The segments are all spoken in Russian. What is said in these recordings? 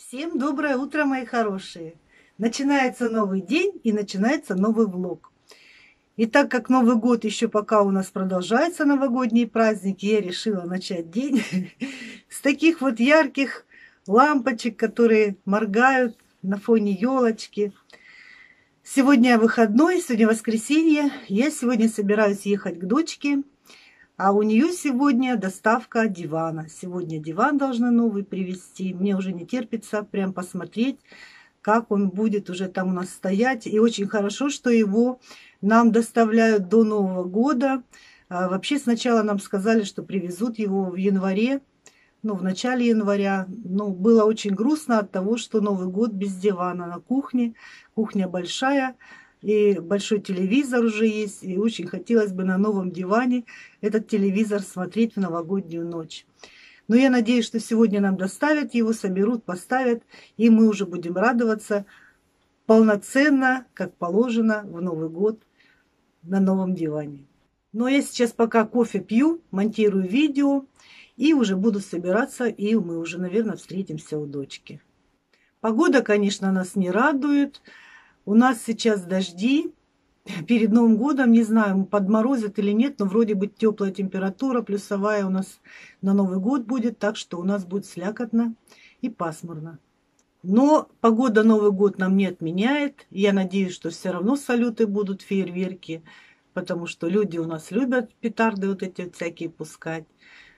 Всем доброе утро, мои хорошие! Начинается новый день и начинается новый влог. И так как Новый год еще пока у нас продолжается новогодние праздники, я решила начать день с таких вот ярких лампочек, которые моргают на фоне елочки. Сегодня выходной, сегодня воскресенье. Я сегодня собираюсь ехать к дочке, а у нее сегодня доставка дивана. Сегодня диван должны новый привезти. Мне уже не терпится прям посмотреть, как он будет уже там у нас стоять. И очень хорошо, что его нам доставляют до Нового года. Вообще сначала нам сказали, что привезут его в январе, в начале января. Но было очень грустно от того, что Новый год без дивана на кухне. Кухня большая. И большой телевизор уже есть, и очень хотелось бы на новом диване этот телевизор смотреть в новогоднюю ночь. Но я надеюсь, что сегодня нам доставят его, соберут, поставят, и мы уже будем радоваться полноценно, как положено, в Новый год на новом диване. Но я сейчас пока кофе пью, монтирую видео, и уже буду собираться, и мы уже, наверное, встретимся у дочки. Погода, конечно, нас не радует. У нас сейчас дожди. Перед Новым годом, не знаю, подморозит или нет, но вроде бы теплая температура, плюсовая у нас на Новый год будет, так что у нас будет слякотно и пасмурно. Но погода Новый год нам не отменяет. Я надеюсь, что все равно салюты будут, фейерверки, потому что люди у нас любят петарды вот эти всякие пускать.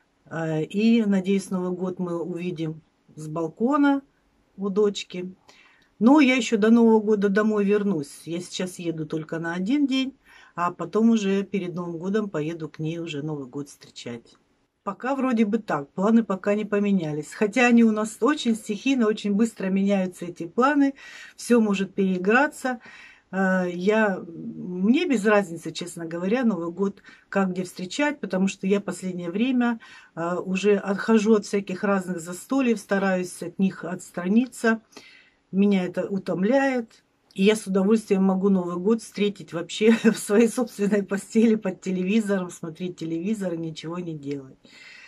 И, надеюсь, Новый год мы увидим с балкона у дочки. Но я еще до Нового года домой вернусь. Я сейчас еду только на один день, а потом уже перед Новым годом поеду к ней уже Новый год встречать. Пока вроде бы так, планы пока не поменялись. Хотя они у нас очень стихийно, очень быстро меняются эти планы. Все может переиграться. Мне без разницы, честно говоря, Новый год как где встречать, потому что я последнее время уже отхожу от всяких разных застолий, стараюсь от них отстраниться. Меня это утомляет, и я с удовольствием могу Новый год встретить вообще в своей собственной постели под телевизором, смотреть телевизор и ничего не делать.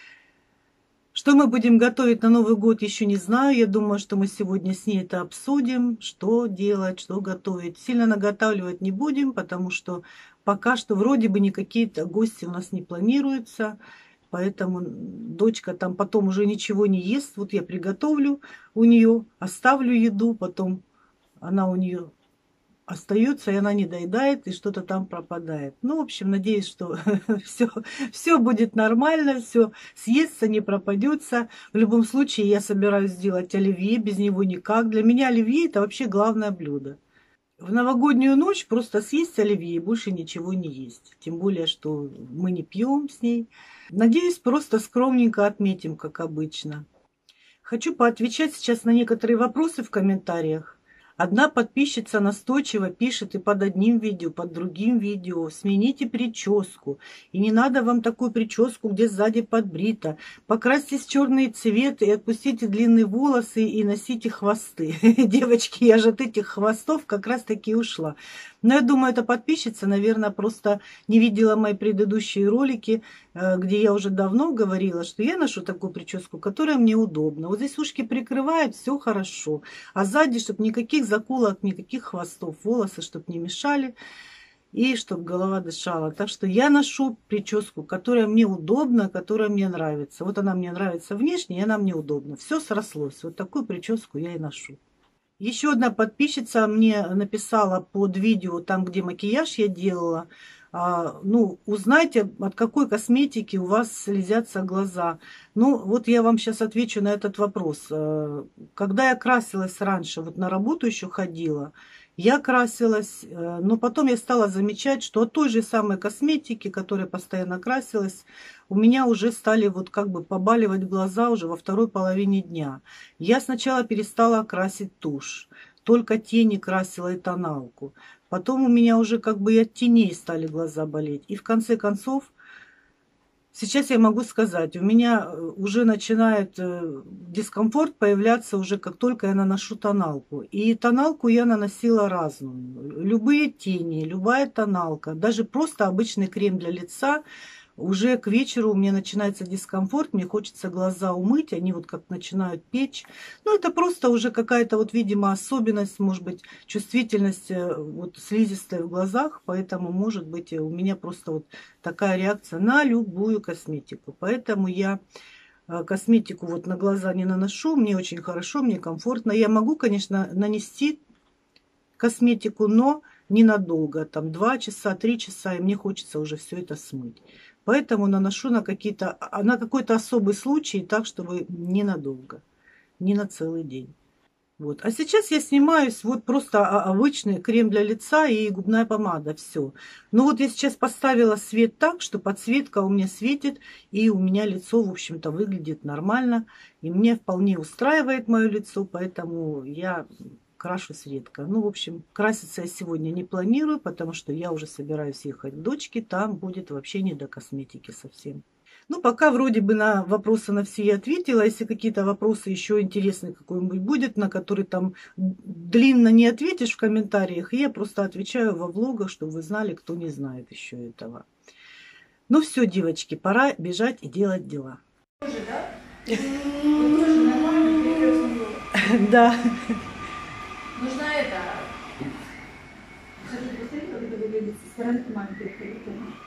Что мы будем готовить на Новый год, еще не знаю. Я думаю, что мы сегодня с ней это обсудим, что делать, что готовить. Сильно наготавливать не будем, потому что пока что вроде бы никакие-то гости у нас не планируются. Поэтому дочка там потом уже ничего не ест. Вот я приготовлю у нее, оставлю еду, потом она у нее остается, и она не доедает, и что-то там пропадает. Ну, в общем, надеюсь, что все будет нормально, все съестся, не пропадется. В любом случае, я собираюсь сделать оливье, без него никак. Для меня оливье – это вообще главное блюдо. В новогоднюю ночь просто съесть оливье и больше ничего не есть. Тем более, что мы не пьем с ней. Надеюсь, просто скромненько отметим, как обычно. Хочу поотвечать сейчас на некоторые вопросы в комментариях. Одна подписчица настойчиво пишет и под одним видео, под другим видео: смените прическу. И не надо вам такую прическу, где сзади подбрито. Покрасьтесь в черный цвет и отпустите длинные волосы и носите хвосты. Девочки, я же от этих хвостов как раз таки ушла. Но я думаю, эта подписчица, наверное, просто не видела мои предыдущие ролики, где я уже давно говорила, что я ношу такую прическу, которая мне удобна. Вот здесь ушки прикрывают, все хорошо. А сзади, чтобы никаких заколок, никаких хвостов, волосы, чтобы не мешали и чтобы голова дышала. Так что я ношу прическу, которая мне удобна, которая мне нравится. Вот она мне нравится внешне, и она мне удобна. Все срослось. Вот такую прическу я и ношу. Еще одна подписчица мне написала под видео, там, где макияж я делала, узнайте, от какой косметики у вас слезятся глаза. Ну, вот я вам сейчас отвечу на этот вопрос. Когда я красилась раньше, вот на работу еще ходила, я красилась, но потом я стала замечать, что от той же самой косметики, которой постоянно красилась, у меня уже стали вот как бы побаливать глаза уже во второй половине дня. Я сначала перестала красить тушь, только тени красила и тоналку. Потом у меня уже как бы и от теней стали глаза болеть. И в конце концов, сейчас я могу сказать, у меня уже начинает дискомфорт появляться уже как только я наношу тоналку. И тоналку я наносила разную. Любые тени, любая тоналка, даже просто обычный крем для лица уже к вечеру у меня начинается дискомфорт, мне хочется глаза умыть, они вот как начинают печь. Ну, это просто уже какая-то вот, видимо, особенность, может быть, чувствительность вот слизистой в глазах, поэтому, может быть, у меня просто вот такая реакция на любую косметику. Поэтому я косметику вот на глаза не наношу, мне очень хорошо, мне комфортно. Я могу, конечно, нанести косметику, но ненадолго, там 2 часа, 3 часа, и мне хочется уже все это смыть. Поэтому наношу на какой-то особый случай, так, чтобы ненадолго, не на целый день. Вот. А сейчас я снимаюсь, вот просто обычный крем для лица и губная помада, все. Но вот я сейчас поставила свет так, что подсветка у меня светит, и у меня лицо, в общем-то, выглядит нормально. И мне вполне устраивает мое лицо, поэтому я крашусь редко. Ну, в общем, краситься я сегодня не планирую, потому что я уже собираюсь ехать к дочке, там будет вообще не до косметики совсем. Ну, пока вроде бы на вопросы на все я ответила. Если какие-то вопросы еще интересные какой-нибудь будет, на которые там длинно не ответишь в комментариях, я просто отвечаю во влогах, чтобы вы знали, кто не знает еще этого. Ну все, девочки, пора бежать и делать дела. Тоже, да? Тоже нормально, перекрестный. Да. Нужна это. Смотри, посмотри, как это выглядит со стороны мамы переходит.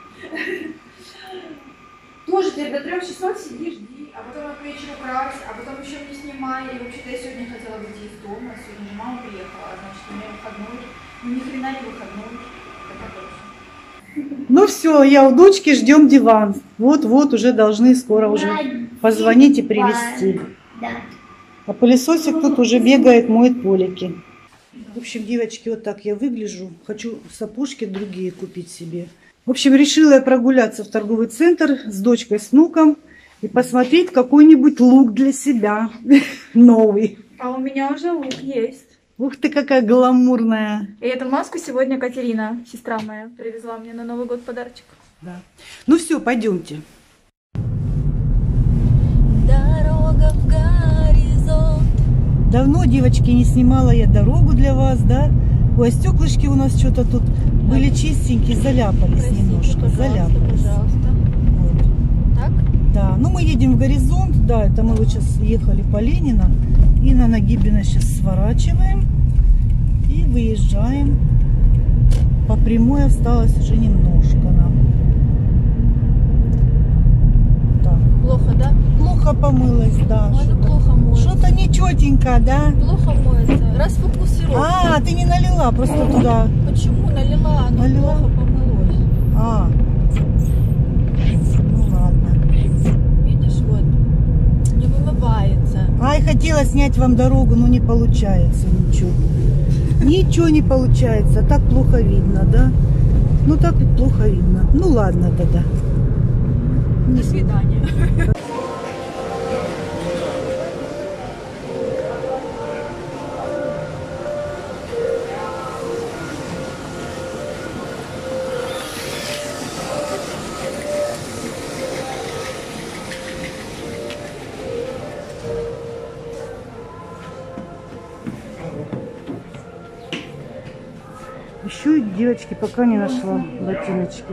Тоже ты до 3 часов сидишь, жди, а потом к вечеру крась, а потом еще не снимай. И вообще-то я сегодня хотела выйти из дома, сегодня же мама приехала, значит, у меня выходной. Ну ни хрена не выходной. Это точно. Ну все, я у дочки, ждем диван. Вот-вот уже должны скоро уже позвонить и привезти. А пылесосик тут уже бегает, моет полики. В общем, девочки, вот так я выгляжу. Хочу сапожки другие купить себе. В общем, решила я прогуляться в торговый центр с дочкой, с внуком и посмотреть какой-нибудь лук для себя новый. А у меня уже лук есть. Ух ты, какая гламурная. И эту маску сегодня Катерина, сестра моя, привезла мне на Новый год подарочек. Да. Ну все, пойдемте. Дорога в горизонт. Давно, девочки, не снимала я дорогу для вас, да? Ой, а стеклышки у нас что-то тут были чистенькие, заляпались немножко. Заляпались. Пожалуйста. Вот. Так? Да, ну мы едем в горизонт, да, это мы вот сейчас ехали по Ленина. И на Нагибина сейчас сворачиваем и выезжаем. По прямой осталось уже немножко нам. Так. Плохо, да? Плохо помылась, да. Можно плохо моется. Что-то нечетенько, да? Плохо моется. Расфокусировка. А, ты не налила просто туда. Почему налила? Оно Налила? плохо помылось. А, ну ладно. Видишь, вот. Не вымывается. Ай, хотела снять вам дорогу, но не получается ничего. Ничего не получается, так плохо видно, да? Ну так вот плохо видно. Ну ладно тогда. До свидания. Еще, девочки, пока не нашла ботиночки.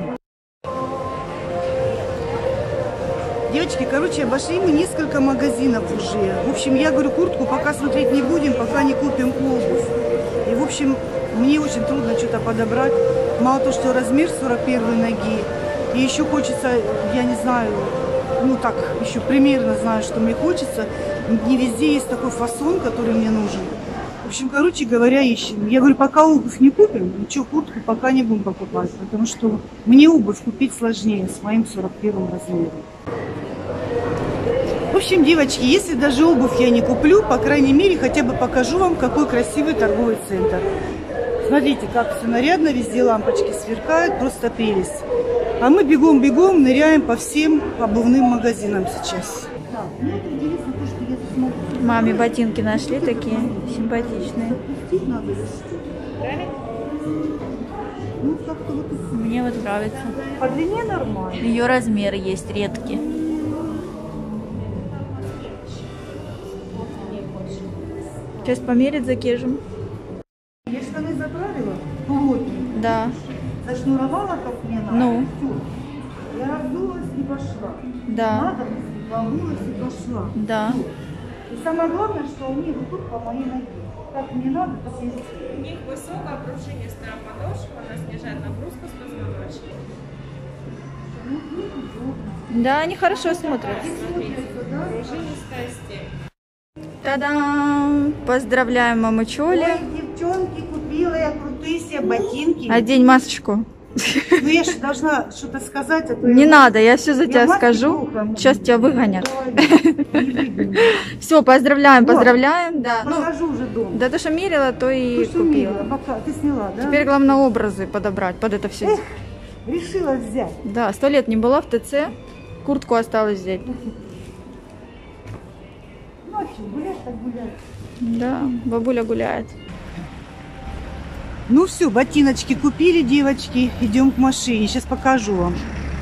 Девочки, короче, обошли мы несколько магазинов уже. В общем, я говорю, куртку пока смотреть не будем, пока не купим обувь. И, в общем, мне очень трудно что-то подобрать. Мало того, что размер 41 ноги. И еще хочется, я не знаю, ну так, еще примерно знаю, что мне хочется. Не везде есть такой фасон, который мне нужен. В общем, короче говоря, ищем. Я говорю, пока обувь не купим, ничего, куртку пока не будем покупать. Потому что мне обувь купить сложнее с моим 41 размером. В общем, девочки, если даже обувь я не куплю, по крайней мере, хотя бы покажу вам, какой красивый торговый центр. Смотрите, как все нарядно, везде лампочки сверкают, просто прелесть. А мы бегом-бегом ныряем по всем обувным магазинам сейчас. Да, мне это интересно, то, что я смотрю. Маме ботинки нашли такие симпатичные. Пустить надо вести. Ну, как-то вот Мне вот нравится. по длине нормально. Ее размер есть редкий. Сейчас померить закажем. Я штаны заправила, плотненько. Да. Зашнуровала, как мне надо. Ну. Всё. Я раздулась пошла. Да. Надо, волнулась и пошла. Да. И самое главное, что они идут по моей ноге. Как мне надо, так я сделаю. У них высокая пружинистая подошва, она снижает нагрузку с позвоночника. Да, они хорошо смотрятся. Смотрите, пружинистая степь. Та-дам! Поздравляем маму Чоли. Ой, девчонки, купила я крутые себе ботинки. Одень масочку. Ну я же должна что-то сказать. А то Не я- надо, я все за тебя маски скажу. плохо могу. Сейчас тебя выгонят. Ой, не выгоню. Все, поздравляем, Вот. поздравляем. Да, ну, Покажу уже дома. да, то, что мерила, то и Ты что мерила? купила. Пока ты сняла, да? Теперь главное образы подобрать под это все. Эх, решила взять. Да, 100 лет не была в ТЦ, куртку осталось взять. Ночью гулять так гулять. Да, бабуля гуляет. Ну все, ботиночки купили, девочки. Идем к машине. Сейчас покажу вам.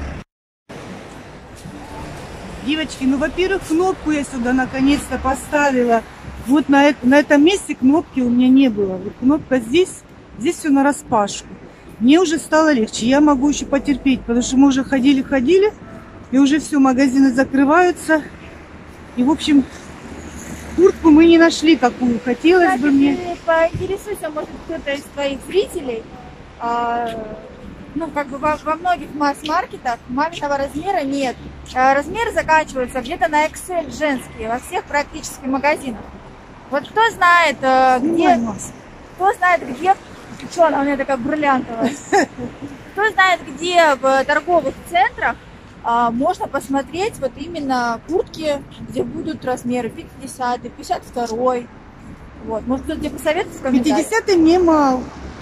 Девочки, ну, во-первых, кнопку я сюда наконец-то поставила. Вот на этом месте кнопки у меня не было. Вот кнопка здесь все нараспашку. Мне уже стало легче. Я могу еще потерпеть, потому что мы уже ходили, и уже все, магазины закрываются. И, в общем, куртку мы не нашли, какую хотелось бы мне. Поинтересуйся, может, кто-то из твоих зрителей, ну, как бы во многих масс-маркетах маминого размера нет. Размеры заканчиваются где-то на XL женские, во всех практически магазинах. Вот кто знает, где... Кто знает, где... Что она у меня такая бриллиантовая? Кто знает, где в торговых центрах можно посмотреть вот именно куртки, где будут размеры 50, 52. Вот. Может, кто-то тебе посоветует в комментариях? 50-й мне мало.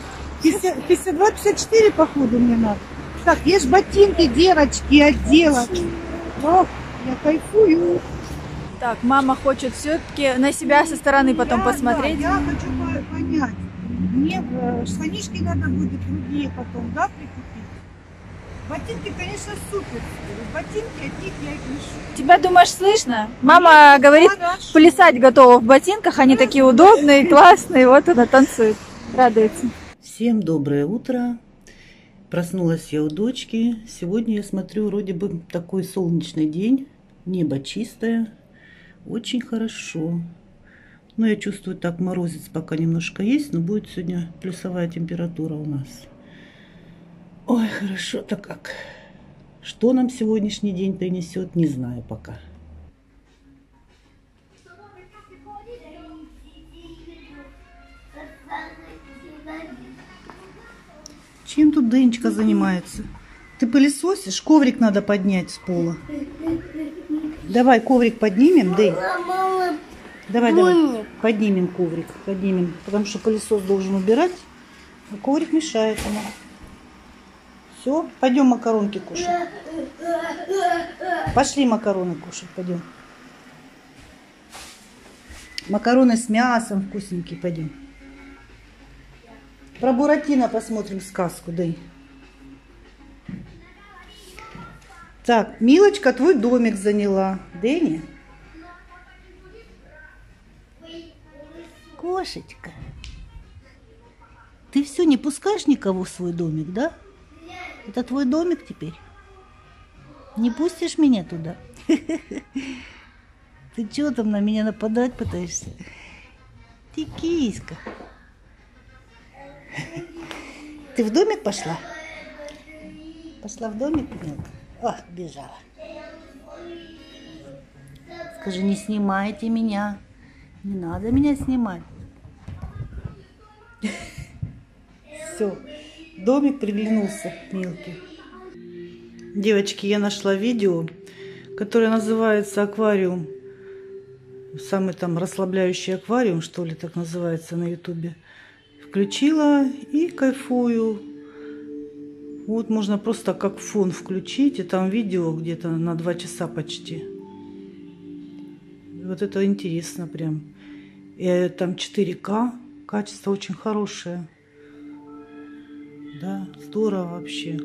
52-54, походу, мне надо. Так, я ж ботинки, девочки, одела. Ох, я кайфую. Так, мама хочет все-таки на себя со стороны потом посмотреть. Да, я хочу понять. Мне штанишки надо будет другие потом, да, прикупить. Ботинки, конечно, супер. Ботинки, от них я их лишу. Тебя, думаешь, слышно? Мама говорит, Хорошо. плясать готова в ботинках, они такие удобные, классные. Вот она танцует, радуется. Всем доброе утро. Проснулась я у дочки. Сегодня я смотрю, вроде бы такой солнечный день. Небо чистое. Очень хорошо. Но я чувствую, так морозец пока немножко есть, но будет сегодня плюсовая температура у нас. Ой, хорошо-то как. Что нам сегодняшний день принесет, не знаю пока. Чем тут Денечка занимается? Ты пылесосишь? Коврик надо поднять с пола. Давай коврик поднимем, Дэнь. Давай. Поднимем коврик. Поднимем. Потому что пылесос должен убирать. А коврик мешает ему. Все, пойдем макаронки кушать. Пошли макароны кушать, пойдем. Макароны с мясом вкусненькие, пойдем. Про Буратино посмотрим сказку, Дэнь. Так, Милочка, твой домик заняла. Дэнни? Кошечка. Ты все, не пускаешь никого в свой домик, да? Это твой домик теперь? Не пустишь меня туда? Ты что там на меня нападать пытаешься? Ты киска. Ты в домик пошла? Пошла в домик? Нет. Ах, бежала. Скажи, не снимайте меня. Не надо меня снимать. Все. Домик приглянулся мелкий. Девочки, я нашла видео, которое называется «Аквариум». Самый там расслабляющий аквариум, что ли, так называется на ютубе. Включила и кайфую. Вот можно просто как фон включить, и там видео где-то на 2 часа почти. Вот это интересно прям. И там 4К, качество очень хорошее. Да, здорово вообще.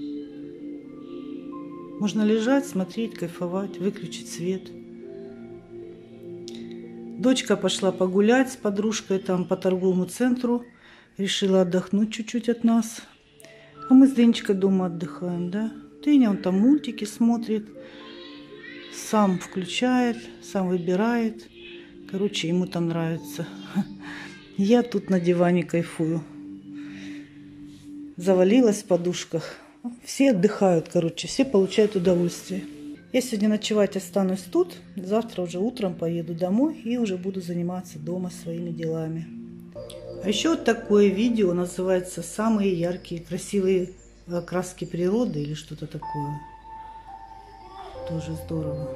Можно лежать, смотреть, кайфовать, выключить свет. Дочка пошла погулять с подружкой там по торговому центру. Решила отдохнуть чуть-чуть от нас. А мы с Денечкой дома отдыхаем, да? Тыня, он там мультики смотрит, сам включает, сам выбирает. Короче, ему там нравится. Я тут на диване кайфую. Завалилась в подушках. Все отдыхают, короче, все получают удовольствие. Я сегодня ночевать останусь тут. Завтра уже утром поеду домой и уже буду заниматься дома своими делами. А еще вот такое видео называется «Самые яркие, красивые краски природы» или что-то такое. Тоже здорово.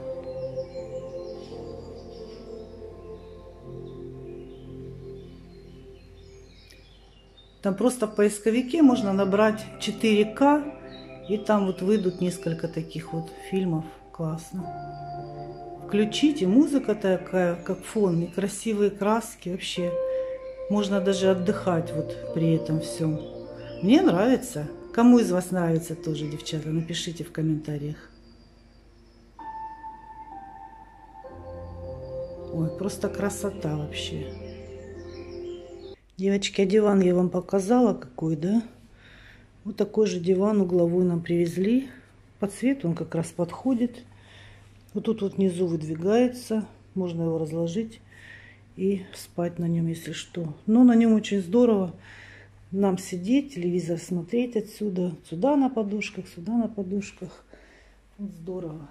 Там просто в поисковике можно набрать 4К, и там вот выйдут несколько таких вот фильмов. Классно. Включите, музыка такая, как фон, и красивые краски вообще. Можно даже отдыхать вот при этом всем. Мне нравится. Кому из вас нравится тоже, девчата, напишите в комментариях. Ой, просто красота вообще. Девочки, а диван я вам показала какой, да? Вот такой же диван угловой нам привезли. По цвету он как раз подходит. Вот тут вот внизу выдвигается. Можно его разложить и спать на нем, если что. Но на нем очень здорово нам сидеть, телевизор смотреть отсюда. Сюда на подушках, сюда на подушках. Вот здорово.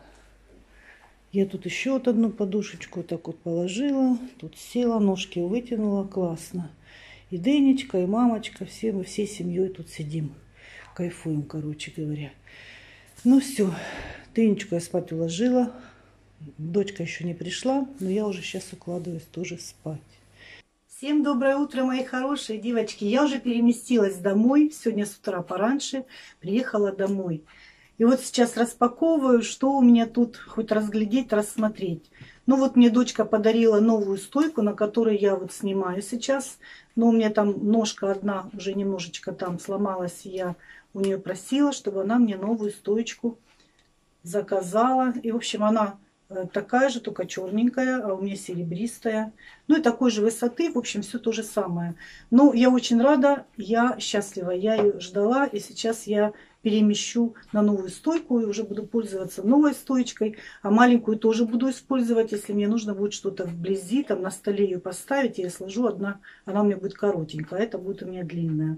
Я тут еще вот одну подушечку так вот положила. Тут села, ножки вытянула. Классно. И Денечка, и мамочка, все мы всей семьей тут сидим. Кайфуем, короче говоря. Ну все, Денечку я спать уложила. Дочка еще не пришла, но я уже сейчас укладываюсь тоже спать. Всем доброе утро, мои хорошие девочки. Я уже переместилась домой. Сегодня с утра пораньше приехала домой. И вот сейчас распаковываю, что у меня тут хоть разглядеть, рассмотреть. Ну вот мне дочка подарила новую стойку, на которой я вот снимаю сейчас. Но у меня там ножка одна уже немножечко там сломалась. И я у нее просила, чтобы она мне новую стоечку заказала. И в общем она такая же, только черненькая, а у меня серебристая. Ну и такой же высоты, в общем, все то же самое. Но я очень рада, я счастлива. Я ее ждала, и сейчас я перемещу на новую стойку и уже буду пользоваться новой стоечкой. А маленькую тоже буду использовать, если мне нужно будет что-то вблизи, там на столе ее поставить, я сложу одна, она у меня будет коротенькая, а это будет у меня длинная.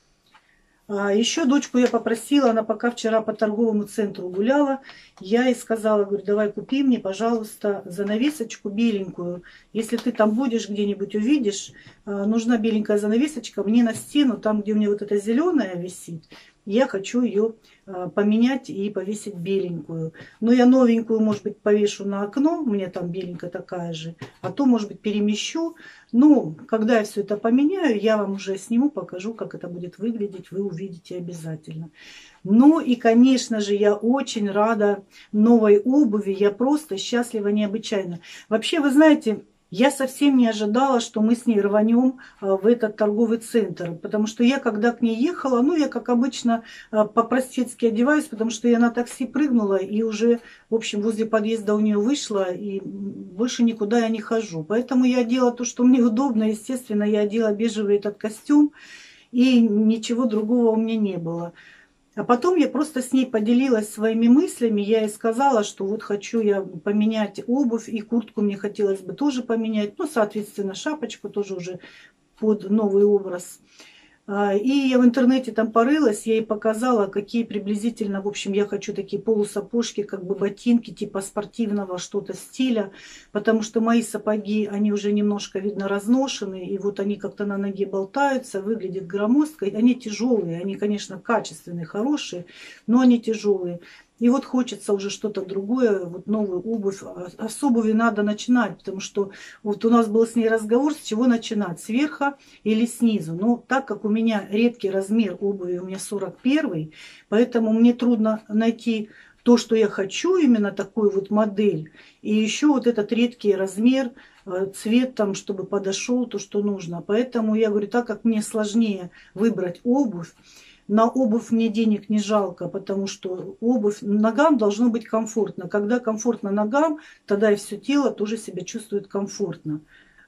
Еще дочку я попросила, она пока вчера по торговому центру гуляла, я ей сказала, говорю, давай купи мне, пожалуйста, занавесочку беленькую. Если ты там будешь где-нибудь увидишь, нужна беленькая занавесочка мне на стену, там, где у меня вот эта зеленая висит, я хочу ее поменять и повесить беленькую. Но я новенькую, может быть, повешу на окно, у меня там беленькая такая же, а то, может быть, перемещу. Но когда я все это поменяю, я вам уже сниму, покажу, как это будет выглядеть, вы увидите обязательно. Ну и, конечно же, я очень рада новой обуви, я просто счастлива необычайно. Вообще, вы знаете, я совсем не ожидала, что мы с ней рванем в этот торговый центр, потому что я, когда к ней ехала, ну, я, как обычно, по-простецки одеваюсь, потому что я на такси прыгнула и уже, в общем, возле подъезда у нее вышла, и больше никуда я не хожу. Поэтому я одела то, что мне удобно, естественно, я одела бежевый этот костюм, и ничего другого у меня не было. А потом я просто с ней поделилась своими мыслями. Я ей сказала, что вот хочу я поменять обувь, и куртку мне хотелось бы тоже поменять. Ну, соответственно, шапочку тоже уже под новый образ. И я в интернете там порылась, я ей показала, какие приблизительно, в общем, я хочу такие полусапожки, как бы ботинки, типа спортивного что-то стиля, потому что мои сапоги, они уже немножко, видно, разношены, и вот они как-то на ноге болтаются, выглядят громоздко, они тяжелые, они, конечно, качественные, хорошие, но они тяжелые. И вот хочется уже что-то другое, вот новую обувь. А с обуви надо начинать, потому что вот у нас был с ней разговор, с чего начинать, сверху или снизу. Но так как у меня редкий размер обуви, у меня 41, поэтому мне трудно найти то, что я хочу, именно такую вот модель. И еще вот этот редкий размер, цвет там, чтобы подошел то, что нужно. Поэтому я говорю, так как мне сложнее выбрать обувь, на обувь мне денег не жалко, потому что обувь ногам должно быть комфортно. Когда комфортно ногам, тогда и все тело тоже себя чувствует комфортно.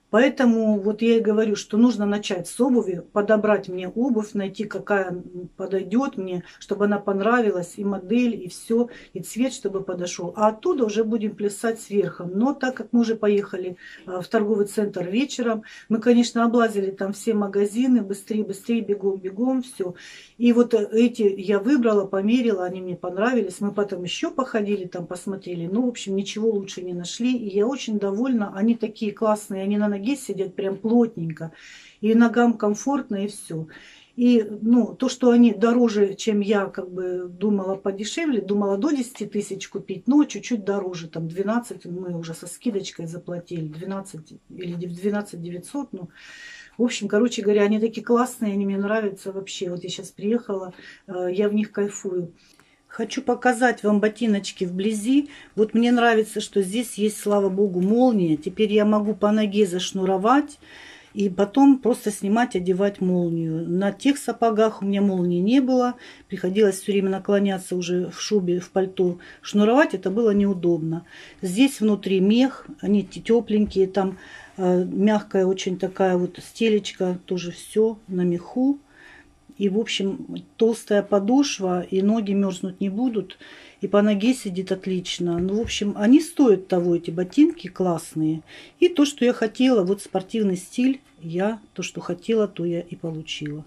Поэтому вот я и говорю, что нужно начать с обуви, подобрать мне обувь, найти, какая подойдет мне, чтобы она понравилась, и модель, и все, и цвет, чтобы подошел. А оттуда уже будем плясать сверху. Но так как мы уже поехали в торговый центр вечером, мы, конечно, облазили там все магазины, быстрее, быстрее, бегом, бегом, все. И вот эти я выбрала, померила, они мне понравились. Мы потом еще походили там, посмотрели. Ну, в общем, ничего лучше не нашли. И я очень довольна. Они такие классные, они на ноге сидят прям плотненько. И ногам комфортно, и все. И ну, то, что они дороже, чем я как бы думала подешевле, думала до 10 тысяч купить, но чуть-чуть дороже, там 12, мы уже со скидочкой заплатили, 12 или 12 900, ну, в общем, короче говоря, они такие классные, они мне нравятся вообще. Вот я сейчас приехала, я в них кайфую. Хочу показать вам ботиночки вблизи. Вот мне нравится, что здесь есть, слава богу, молния. Теперь я могу по ноге зашнуровать и потом просто снимать, одевать молнию. На тех сапогах у меня молнии не было. Приходилось все время наклоняться уже в шубе, в пальто. Шнуровать это было неудобно. Здесь внутри мех, они тепленькие, там мягкая очень такая вот стелечка, тоже все на меху. И, в общем, толстая подошва, и ноги мерзнуть не будут. И по ноге сидит отлично. Ну, в общем, они стоят того, эти ботинки классные. И то, что я хотела, вот спортивный стиль, то, что хотела, то я и получила.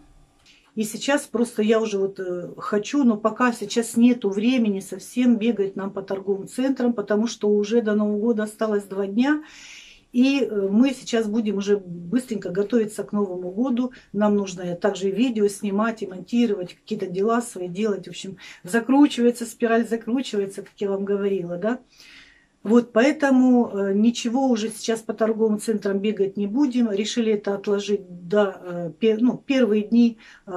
И сейчас просто я уже вот хочу, но пока сейчас нету времени совсем бегать нам по торговым центрам, потому что уже до Нового года осталось 2 дня. И мы сейчас будем уже быстренько готовиться к Новому году. Нам нужно также видео снимать и монтировать, какие-то дела свои делать. В общем, закручивается, спираль закручивается, как я вам говорила, да. Вот поэтому ничего уже сейчас по торговым центрам бегать не будем. Решили это отложить до первые дни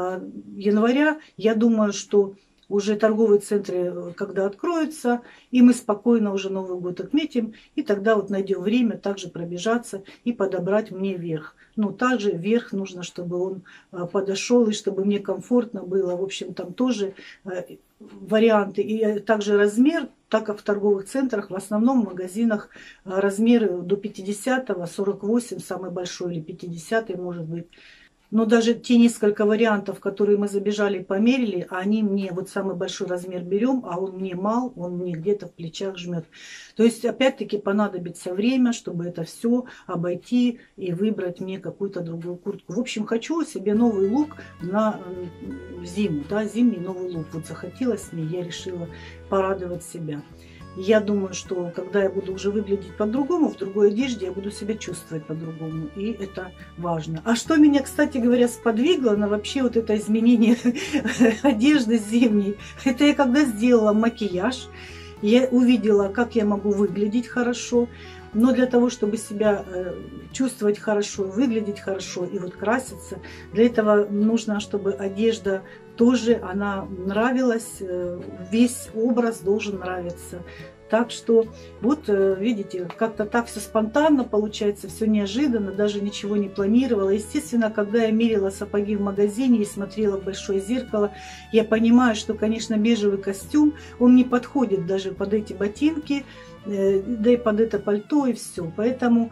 января. Я думаю, что уже торговые центры, когда откроются, и мы спокойно уже Новый год отметим, и тогда вот найдем время также пробежаться и подобрать мне верх. Ну, также верх нужно, чтобы он подошел, и чтобы мне комфортно было. В общем, там тоже варианты. И также размер, так как в торговых центрах, в основном в магазинах размеры до 50-го, 48, самый большой, или 50-й может быть. Но даже те несколько вариантов, которые мы забежали и померили, они мне, вот самый большой размер берем, а он мне мал, он мне где-то в плечах жмет. То есть, опять-таки, понадобится время, чтобы это все обойти и выбрать мне какую-то другую куртку. В общем, хочу себе новый лук на зиму, да, зимний новый лук. Вот захотелось мне, я решила порадовать себя. Я думаю, что когда я буду уже выглядеть по-другому, в другой одежде, я буду себя чувствовать по-другому. И это важно. А что меня, кстати говоря, сподвигло на вообще вот это изменение одежды зимней, это я когда сделала макияж, я увидела, как я могу выглядеть хорошо. Но для того, чтобы себя чувствовать хорошо, выглядеть хорошо и вот краситься, для этого нужно, чтобы одежда тоже, она нравилась, весь образ должен нравиться. Так что, вот видите, как-то так все спонтанно получается, все неожиданно, даже ничего не планировала. Естественно, когда я мерила сапоги в магазине и смотрела в большое зеркало, я понимаю, что, конечно, бежевый костюм, он не подходит даже под эти ботинки, да и под это пальто, и все. Поэтому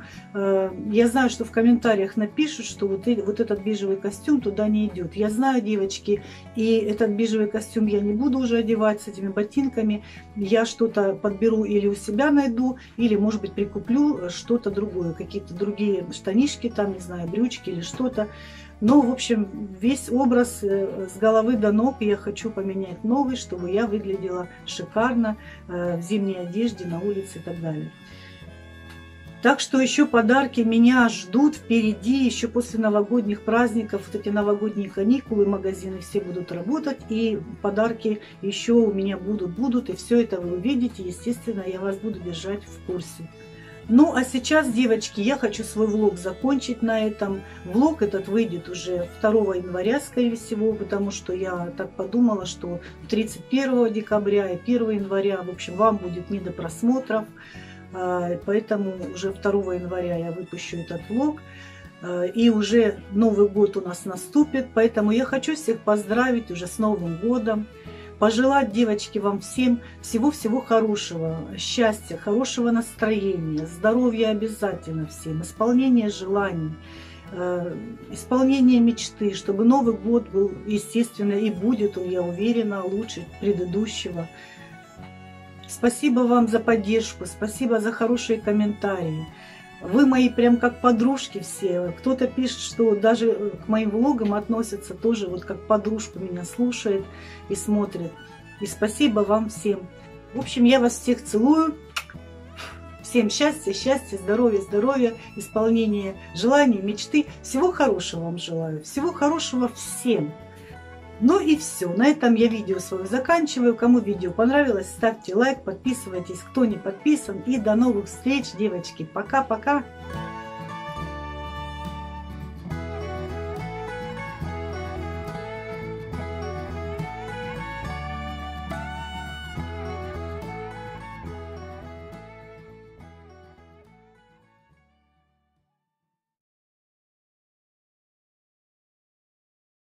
я знаю, что в комментариях напишут, что вот этот бежевый костюм туда не идет. Я знаю, девочки, и этот бежевый костюм я не буду уже одевать с этими ботинками. Я что-то подберу или у себя найду, или, может быть, прикуплю что-то другое, какие-то другие штанишки, там, не знаю, брючки или что-то. Но, в общем, весь образ с головы до ног я хочу поменять новый, чтобы я выглядела шикарно в зимней одежде, на улице и так далее. Так что еще подарки меня ждут впереди, еще после новогодних праздников, вот эти новогодние каникулы, магазины все будут работать, и подарки еще у меня будут, и все это вы увидите, естественно, я вас буду держать в курсе. Ну, а сейчас, девочки, я хочу свой влог закончить на этом. Влог этот выйдет уже 2 января, скорее всего, потому что я так подумала, что 31 декабря и 1 января, в общем, вам будет не до просмотров. Поэтому уже 2 января я выпущу этот влог. И уже Новый год у нас наступит. Поэтому я хочу всех поздравить уже с Новым годом. пожелать, девочки, вам всем всего-всего хорошего, счастья, хорошего настроения, здоровья обязательно всем, исполнения желаний, исполнение мечты, чтобы Новый год был, естественно, и будет он, я уверена, лучше предыдущего. Спасибо вам за поддержку, спасибо за хорошие комментарии. Вы мои прям как подружки все. Кто-то пишет, что даже к моим влогам относятся тоже вот как подружку, меня слушает и смотрит. И спасибо вам всем. В общем, я вас всех целую. Всем счастья, счастья, здоровья, здоровья, исполнения желаний, мечты. Всего хорошего вам желаю. Всего хорошего всем. Ну и все. На этом я видео свое заканчиваю. Кому видео понравилось, ставьте лайк, подписывайтесь, кто не подписан. И до новых встреч, девочки. Пока-пока.